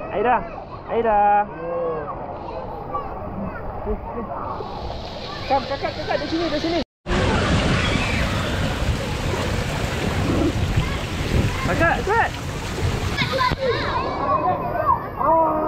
Aida. Aida. Kam, kakak di sini, di sini. Kakak, cepat.